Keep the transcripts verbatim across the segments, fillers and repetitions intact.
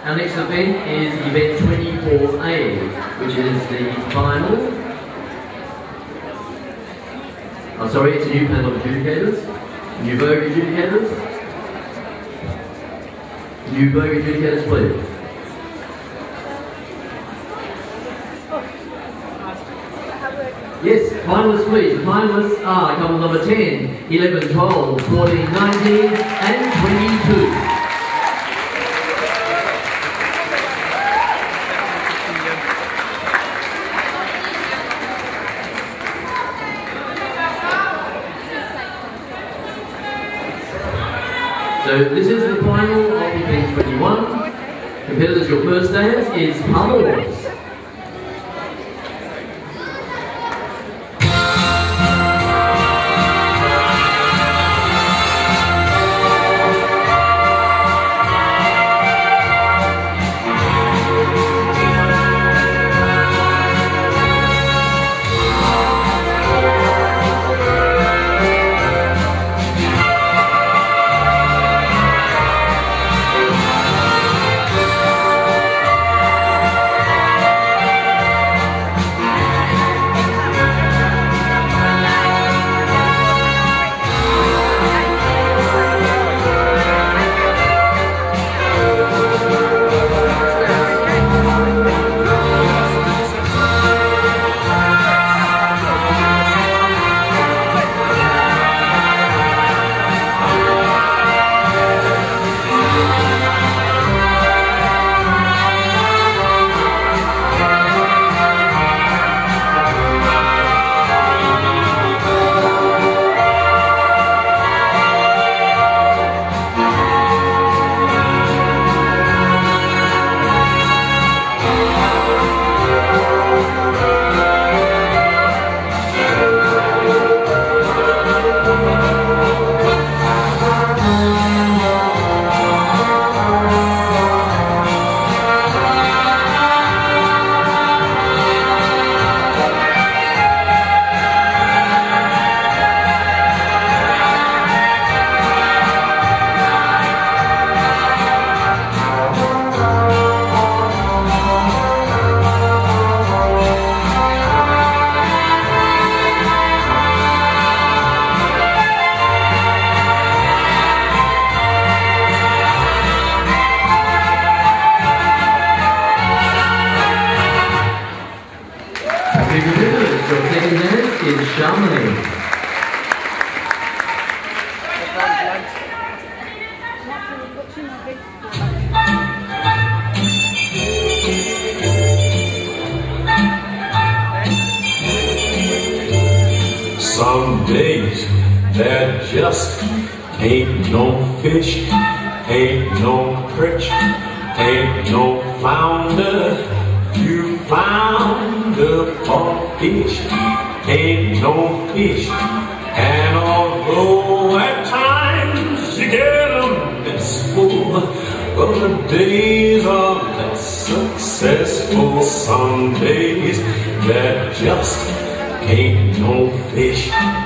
Our next event is event twenty-four A, which is the final. Oh, sorry, it's a new panel of adjudicators. New Vogue adjudicators. New Vogue adjudicators, please. Yes, finalists please. The finalists are couple number ten, eleven, twelve, fourteen, nineteen and twenty-two. So this is the final of event twenty-one. Competitors, your first dance is Pummels. Some days there just ain't no fish, ain't no perch, ain't no flounder. You flounder for fish, ain't no fish. And although at times you get a bit full, well, the days are less successful. Some days there just ain't no fish.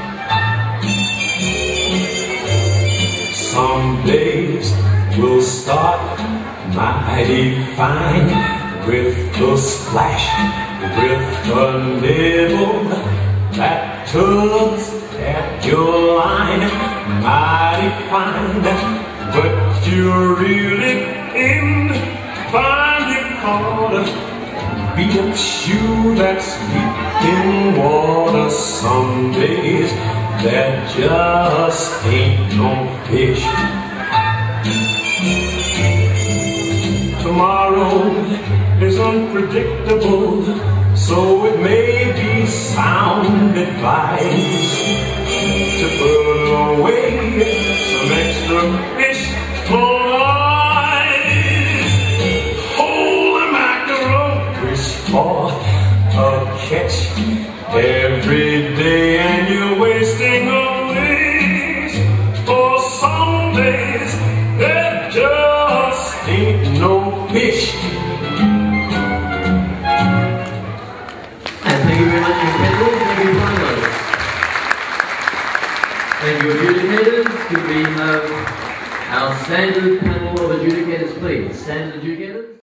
Some days will start mighty fine, with a splash, with a nibble that tugs at your line, mighty fine. But you're really in, find you caught a beat up shoe that's deep in water. Some days there just ain't no fish. Tomorrow is unpredictable, so it may be sound advice to put away some extra fish for ice. Holy mackerel, wish for a catch every day, and you're wasting away. For some days there just ain't no fish. And thank you very much, Kendall. Thank you, finalists. Thank you, adjudicators. Could we have our standard panel of adjudicators? adjudicators, please. Stand adjudicators.